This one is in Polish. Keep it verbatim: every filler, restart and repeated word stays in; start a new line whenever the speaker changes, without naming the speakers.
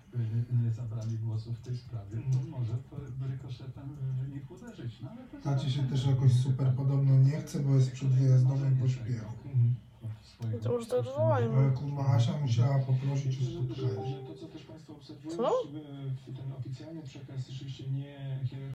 nie zabrali głosu w tej sprawie, to może rykoszetem w nich uderzyć. No, ale to
Tacie się też jakoś super podobno nie chce, bo jest przed wyjazdowym pośpiechu.
To już tak wołają.
Ale kurwa Asia musiała poprosić o spotkanie.
To, co też Państwo obserwują,
Co?
ten oficjalny przekaz rzeczywiście nie